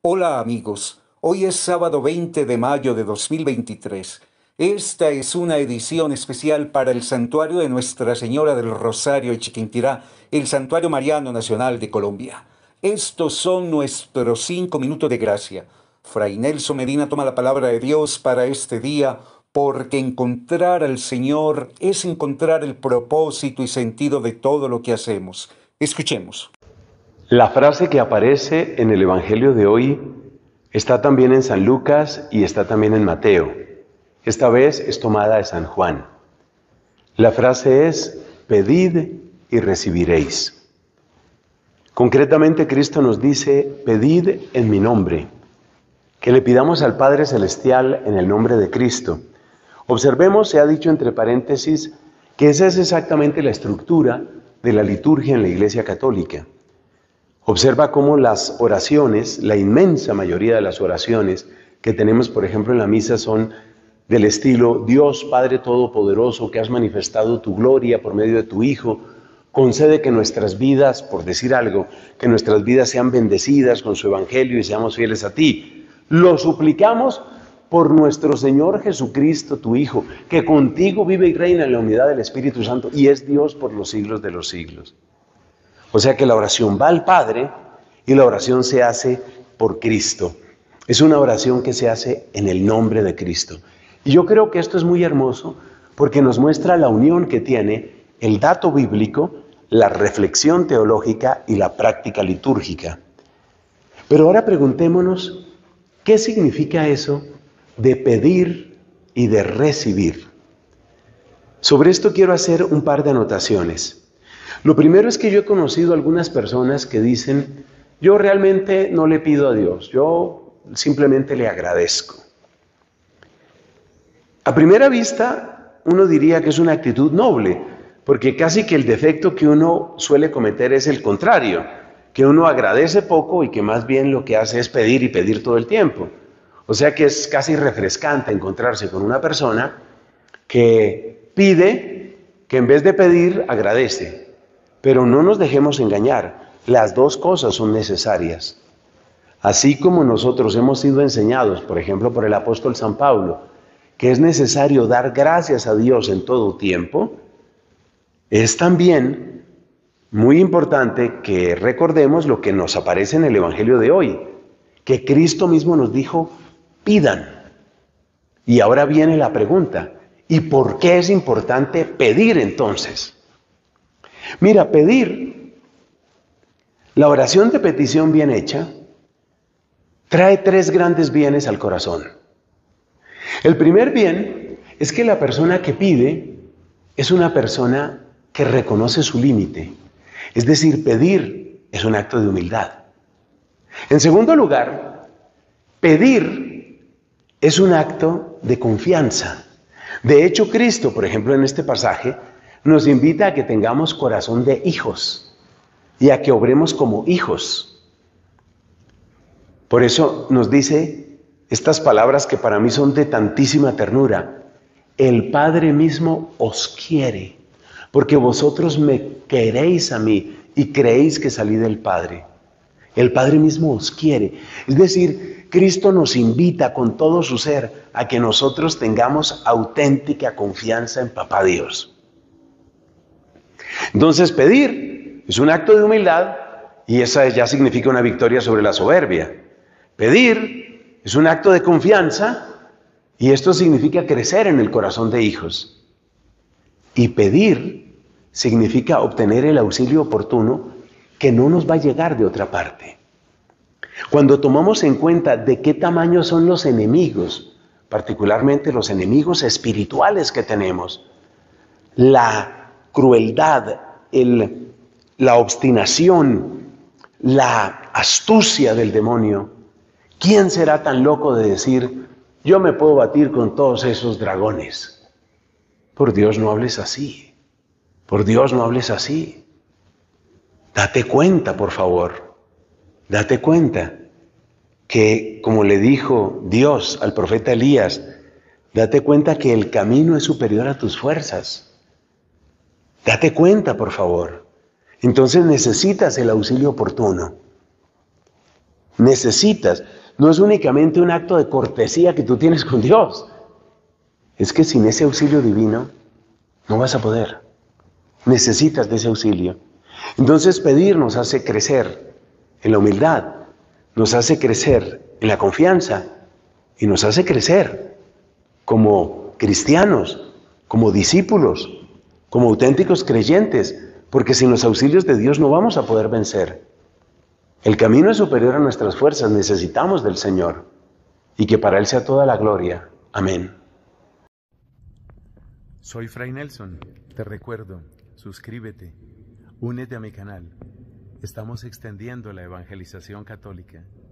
Hola amigos, hoy es sábado 20 de mayo de 2023. Esta es una edición especial para el Santuario de Nuestra Señora del Rosario de Chiquinquirá, el Santuario Mariano Nacional de Colombia. Estos son nuestros 5 minutos de gracia. Fray Nelson Medina toma la palabra de Dios para este día, porque encontrar al Señor es encontrar el propósito y sentido de todo lo que hacemos. Escuchemos. La frase que aparece en el Evangelio de hoy está también en San Lucas y está también en Mateo. Esta vez es tomada de San Juan. La frase es: pedid y recibiréis. Concretamente, Cristo nos dice: pedid en mi nombre, que le pidamos al Padre Celestial en el nombre de Cristo. Observemos, se ha dicho entre paréntesis, que esa es exactamente la estructura de la liturgia en la Iglesia Católica. Observa cómo las oraciones, la inmensa mayoría de las oraciones que tenemos, por ejemplo, en la misa son del estilo: Dios Padre Todopoderoso, que has manifestado tu gloria por medio de tu Hijo, concede que nuestras vidas, por decir algo, que nuestras vidas sean bendecidas con su Evangelio y seamos fieles a ti. Lo suplicamos por nuestro Señor Jesucristo, tu Hijo, que contigo vive y reina en la unidad del Espíritu Santo y es Dios por los siglos de los siglos. O sea que la oración va al Padre y la oración se hace por Cristo. Es una oración que se hace en el nombre de Cristo. Y yo creo que esto es muy hermoso porque nos muestra la unión que tiene el dato bíblico, la reflexión teológica y la práctica litúrgica. Pero ahora preguntémonos, ¿qué significa eso de pedir y de recibir? Sobre esto quiero hacer un par de anotaciones. Lo primero es que yo he conocido algunas personas que dicen: yo realmente no le pido a Dios, yo simplemente le agradezco. A primera vista, uno diría que es una actitud noble, porque casi que el defecto que uno suele cometer es el contrario, que uno agradece poco y que más bien lo que hace es pedir y pedir todo el tiempo. O sea que es casi refrescante encontrarse con una persona que pide, que en vez de pedir, agradece. Pero no nos dejemos engañar, las dos cosas son necesarias. Así como nosotros hemos sido enseñados, por ejemplo, por el apóstol San Pablo, que es necesario dar gracias a Dios en todo tiempo, es también muy importante que recordemos lo que nos aparece en el Evangelio de hoy, que Cristo mismo nos dijo: pidan. Y ahora viene la pregunta: ¿y por qué es importante pedir entonces? Mira, pedir, la oración de petición bien hecha, trae 3 grandes bienes al corazón. El primer bien es que la persona que pide es una persona que reconoce su límite. Es decir, pedir es un acto de humildad. En segundo lugar, pedir es un acto de confianza. De hecho, Cristo, por ejemplo, en este pasaje, nos invita a que tengamos corazón de hijos y a que obremos como hijos. Por eso nos dice estas palabras que para mí son de tantísima ternura: el Padre mismo os quiere, porque vosotros me queréis a mí y creéis que salí del Padre. El Padre mismo os quiere. Es decir, Cristo nos invita con todo su ser a que nosotros tengamos auténtica confianza en Papá Dios. Entonces, pedir es un acto de humildad y esa ya significa una victoria sobre la soberbia. Pedir es un acto de confianza y esto significa crecer en el corazón de hijos. Y pedir significa obtener el auxilio oportuno que no nos va a llegar de otra parte. Cuando tomamos en cuenta de qué tamaño son los enemigos, particularmente los enemigos espirituales que tenemos, la crueldad, la obstinación, la astucia del demonio, ¿quién será tan loco de decir: yo me puedo batir con todos esos dragones? Por Dios, no hables así. Por Dios, no hables así. Date cuenta, por favor. Date cuenta que, como le dijo Dios al profeta Elías, date cuenta que el camino es superior a tus fuerzas. Date cuenta, por favor. Entonces necesitas el auxilio oportuno. Necesitas. No es únicamente un acto de cortesía que tú tienes con Dios. Es que sin ese auxilio divino no vas a poder. Necesitas de ese auxilio. Entonces pedir nos hace crecer en la humildad, nos hace crecer en la confianza y nos hace crecer como cristianos, como discípulos, como auténticos creyentes, porque sin los auxilios de Dios no vamos a poder vencer. El camino es superior a nuestras fuerzas, necesitamos del Señor y que para Él sea toda la gloria. Amén. Soy Fray Nelson, te recuerdo, suscríbete, únete a mi canal. Estamos extendiendo la evangelización católica.